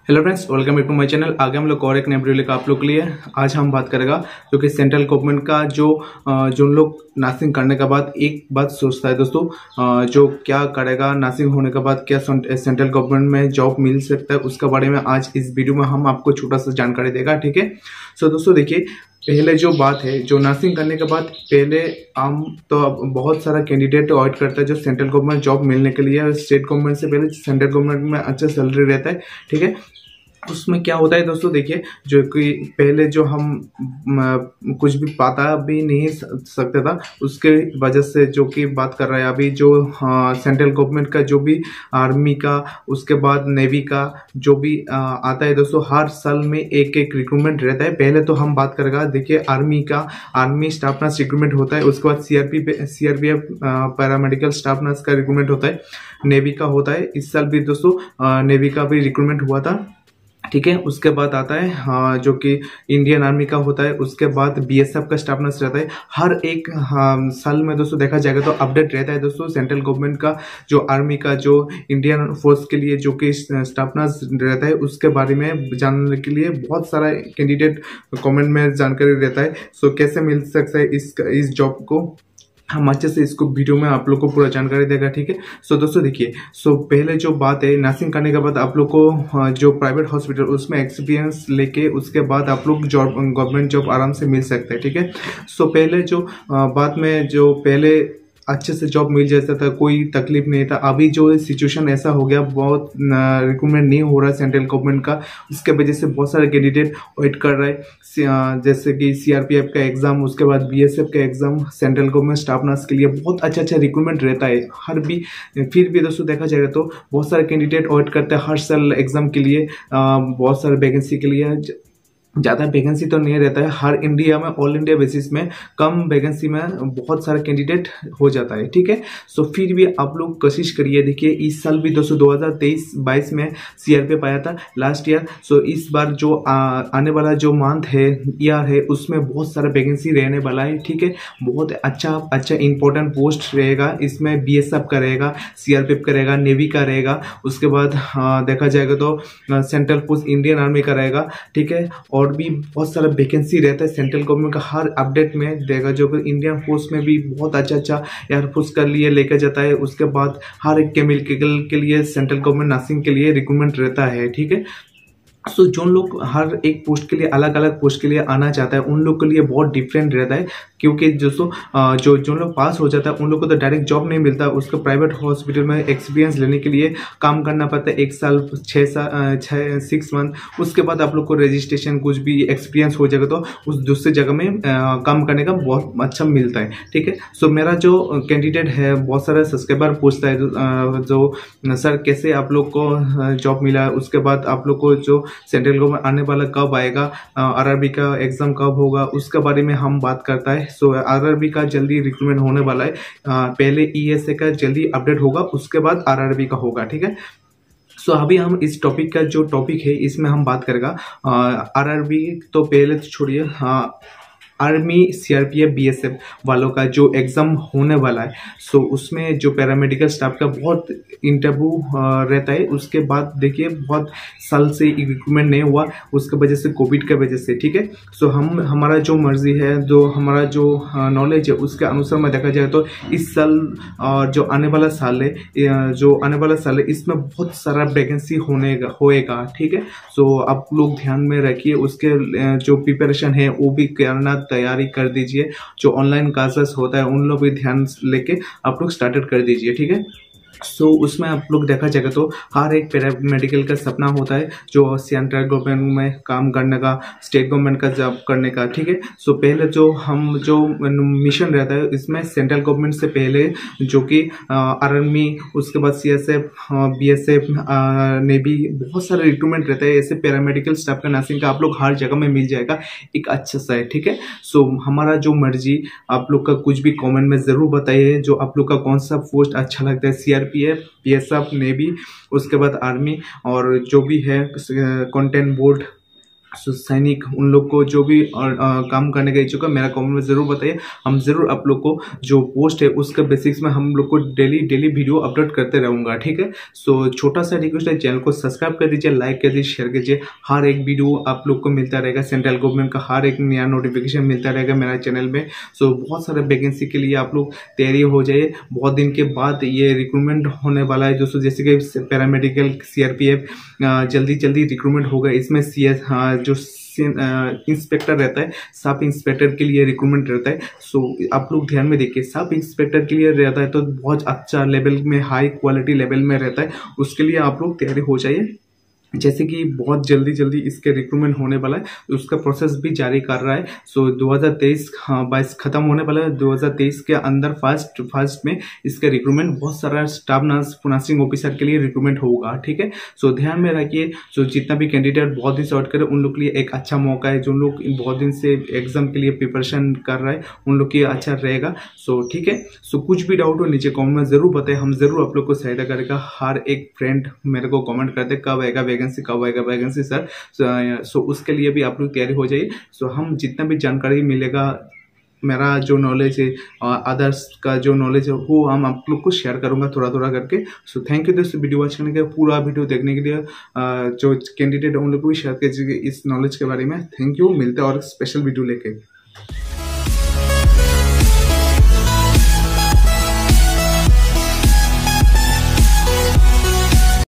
Hello friends, welcome back to my channel. आगे हम लोग और एक नए वीडियो लेकर आप लोग के लिए आज हम बात करेगा जो कि सेंट्रल गवर्नमेंट का जो लोग नर्सिंग करने के बाद एक बात सोचता है दोस्तों, जो क्या करेगा नर्सिंग होने के बाद, क्या सेंट्रल गवर्नमेंट में जॉब मिल सकता है, उसके बारे में आज इस वीडियो में हम आपको छोटा सा जानकारी देगा। ठीक है। सो दोस्तों देखिए, पहले जो बात है, जो नर्सिंग करने के बाद पहले हम तो अब बहुत सारा कैंडिडेट वेट करता है जो सेंट्रल गवर्नमेंट जॉब मिलने के लिए। स्टेट गवर्नमेंट से पहले सेंट्रल गवर्नमेंट में अच्छा सैलरी रहता है। ठीक है। उसमें क्या होता है दोस्तों, देखिए, जो कि पहले जो हम कुछ भी पता भी नहीं सकता था, उसके वजह से जो कि बात कर रहे हैं अभी जो सेंट्रल गवर्नमेंट का जो भी आर्मी का, उसके बाद नेवी का जो भी आता है दोस्तों, हर साल में एक एक रिक्रूटमेंट रहता है। पहले तो हम बात करेगा, देखिए, आर्मी स्टाफ नर्स रिक्रूटमेंट होता है, उसके बाद सीआरपीएफ पैरामेडिकल स्टाफ नर्स का रिक्रूटमेंट होता है, नेवी का होता है। इस साल भी दोस्तों नेवी का भी रिक्रूटमेंट हुआ था। ठीक है। उसके बाद आता है जो कि इंडियन आर्मी का होता है, उसके बाद बीएसएफ का स्टाफ नर्स रहता है। हर एक साल में दोस्तों देखा जाएगा तो अपडेट रहता है दोस्तों सेंट्रल गवर्नमेंट का, जो आर्मी का, जो इंडियन फोर्स के लिए जो कि स्टाफ नर्स रहता है, उसके बारे में जानने के लिए बहुत सारा कैंडिडेट कमेंट में जानकारी रहता है। सो कैसे मिल सकता है इस जॉब को, हम अच्छे से इसको वीडियो में आप लोग को पूरा जानकारी देगा। ठीक है। सो दोस्तों देखिए, पहले जो बात है, नर्सिंग करने के बाद आप लोग को जो प्राइवेट हॉस्पिटल उसमें एक्सपीरियंस लेके उसके बाद आप लोग जॉब, गवर्नमेंट जॉब आराम से मिल सकते हैं। ठीक है। पहले जो बात में जो पहले अच्छे से जॉब मिल जाता था, कोई तकलीफ नहीं था। अभी जो सिचुएशन ऐसा हो गया, बहुत रिक्रूटमेंट नहीं हो रहा है सेंट्रल गवर्नमेंट का, उसके वजह से बहुत सारे कैंडिडेट वेट कर रहे हैं। जैसे कि सीआरपीएफ का एग्जाम, उसके बाद बीएसएफ का exam, central government staff nurse के लिए बहुत अच्छा रिक्रूटमेंट रहता है। फिर भी दोस्तों देखा जाएगा तो बहुत सारे कैंडिडेट वेट करते हैं हर साल एग्जाम के लिए, बहुत सारे वैकेंसी के लिए। ज़्यादा वैकेंसी तो नहीं रहता है हर इंडिया में, ऑल इंडिया बेसिस में कम वैकेंसी में बहुत सारा कैंडिडेट हो जाता है। ठीक है। फिर भी आप लोग कोशिश करिए। देखिए, इस साल भी दोस्तों 2023-22 में सीआरपीएफ आया था लास्ट ईयर। इस बार जो आने वाला जो मंथ है, ईयर है, उसमें बहुत सारा वैकेंसी रहने वाला है। ठीक है। बहुत अच्छा इंपॉर्टेंट पोस्ट रहेगा इसमें। बीएसएफ का रहेगा, सीआरपीएफ का रहेगा, नेवी का रहेगा, उसके बाद देखा जाएगा तो सेंट्रल फोर्स, इंडियन आर्मी का रहेगा। ठीक है। और भी बहुत सारा वैकेंसी रहता है सेंट्रल गवर्नमेंट का, हर अपडेट में देगा। जो कि इंडियन फोर्स में भी बहुत अच्छा एयरफोर्स के लिए लेकर जाता है। उसके बाद हर एक केमिकल के लिए सेंट्रल गवर्नमेंट नर्सिंग के लिए रिक्रूटमेंट रहता है। ठीक है। जो लोग हर एक पोस्ट के लिए, अलग अलग पोस्ट के लिए आना चाहता है, उन लोग के लिए बहुत डिफरेंट रहता है। क्योंकि दोस्तों जो लोग पास हो जाता है उन लोग को तो डायरेक्ट जॉब नहीं मिलता, उसको प्राइवेट हॉस्पिटल में एक्सपीरियंस लेने के लिए काम करना पड़ता है 1 साल, 6 मंथ। उसके बाद आप लोग को रजिस्ट्रेशन, कुछ भी एक्सपीरियंस हो जाएगा तो उस दूसरे जगह में काम करने का बहुत अच्छा मिलता है। ठीक है। मेरा जो कैंडिडेट है, बहुत सारा सब्सक्राइबर पूछता है जो सर कैसे आप लोग को जॉब मिला, उसके बाद आप लोग को जो सेंट्रल गवर्नमेंट आने वाला कब आएगा, आरआरबी का एग्जाम कब होगा, उसके बारे में हम बात करता है। आरआरबी का जल्दी रिक्रूटमेंट होने वाला है। पहले ईएसए का जल्दी अपडेट होगा, उसके बाद आरआरबी का होगा। ठीक है। अभी हम इस टॉपिक का जो टॉपिक है इसमें हम बात करेगा आरआरबी तो पहले तो छोड़िए, आर्मी, सीआरपीएफ, बीएसएफ वालों का जो एग्ज़ाम होने वाला है, उसमें जो पैरामेडिकल स्टाफ का बहुत इंटरव्यू रहता है। उसके बाद देखिए, बहुत साल से रिक्रूटमेंट नहीं हुआ, उसके वजह से, कोविड के वजह से। ठीक है। हमारा जो मर्जी है, जो हमारा जो नॉलेज है, उसके अनुसार में देखा जाए तो इस साल जो आने वाला साल है, इसमें बहुत सारा वैकेंसी होएगा। ठीक है। आप लोग ध्यान में रखिए, उसके जो प्रिपरेशन है वो भी करना, तैयारी कर दीजिए। जो ऑनलाइन क्लासेस होता है उन लोग भी ध्यान लेके आप लोग स्टार्टेड कर दीजिए। ठीक है। उसमें आप लोग देखा जाएगा तो हर एक पैरामेडिकल का सपना होता है जो सेंट्रल गवर्नमेंट में काम करने का, स्टेट गवर्नमेंट का जॉब करने का। ठीक है। पहले जो मिशन रहता है इसमें सेंट्रल गवर्नमेंट से पहले जो कि आर्मी, उसके बाद सीएसएफ, बीएसएफ, नेवी, बहुत सारे रिक्रूटमेंट रहता है। ऐसे पैरामेडिकल स्टाफ का, नर्सिंग का आप लोग हर जगह में मिल जाएगा एक अच्छा सा है। ठीक है। हमारा जो मर्जी, आप लोग का कुछ भी कमेंट में ज़रूर बताइए जो आप लोग का कौन सा पोस्ट अच्छा लगता है, सीआरपीएफ, बीएसएफ, नेवी, उसके बाद आर्मी, और जो भी है कंटेंट बोर्ड, सैनिक उन लोग को जो भी काम करने का इच्छुक है मेरा कमेंट में ज़रूर बताइए। हम ज़रूर आप लोग को जो पोस्ट है उसके बेसिक्स में हम लोग को डेली वीडियो अपलोड करते रहूँगा, ठीक है। सो छोटा सा रिक्वेस्ट है, चैनल को सब्सक्राइब कर दीजिए, लाइक कर दीजिए, शेयर कीजिए। हर एक वीडियो आप लोग को मिलता रहेगा, सेंट्रल गवर्नमेंट का हर एक नया नोटिफिकेशन मिलता रहेगा मेरा चैनल में। सो बहुत सारे वैकेंसी के लिए आप लोग तैयारी हो जाइए। बहुत दिन के बाद ये रिक्रूटमेंट होने वाला है दोस्तों, जैसे कि पैरामेडिकल, CRPF जल्दी रिक्रूटमेंट होगा। इसमें CS जो इंस्पेक्टर रहता है, सब इंस्पेक्टर के लिए रिक्रूटमेंट रहता है। सो आप लोग ध्यान में देखिए, सब इंस्पेक्टर के लिए रहता है तो बहुत अच्छा लेवल में, हाई क्वालिटी लेवल में रहता है। उसके लिए आप लोग तैयारी हो जाइए। जैसे कि बहुत जल्दी इसके रिक्रूटमेंट होने वाला है, उसका प्रोसेस भी जारी कर रहा है। सो 2023-22 खत्म होने वाला है। 2023 के अंदर फर्स्ट में इसका रिक्रूटमेंट बहुत सारा स्टाफ नर्स, नर्सिंग ऑफिसर के लिए रिक्रूटमेंट होगा, ठीक है। सो ध्यान में रखिए। सो जितना भी कैंडिडेट बहुत दिन से वेट करे उन लोग के लिए एक अच्छा मौका है। जो लोग बहुत दिन से एग्जाम के लिए प्रिपरेशन कर रहा है उन लोग के लिए अच्छा रहेगा। सो ठीक है। सो कुछ भी डाउट हो नीचे कॉमेंट में जरूर बताएं, हम जरूर आप लोग को सहायता करेगा। हर एक फ्रेंड मेरे को कमेंट करते कब आएगा वैकेंसी सर। सो उसके लिए भी आप लोग तैयारी हो जाइए। सो हम जितना भी जानकारी मिलेगा, मेरा जो नॉलेज है, अदर्स का जो नॉलेज है वो हम आप लोग को शेयर करूंगा थोड़ा करके। सो थैंक यू दोस्तों वीडियो वॉच करने के, पूरा वीडियो देखने के लिए। जो कैंडिडेट उन लोग को भी शेयर कीजिए इस नॉलेज के बारे में। थैंक यू, मिलते हैं और स्पेशल वीडियो लेके।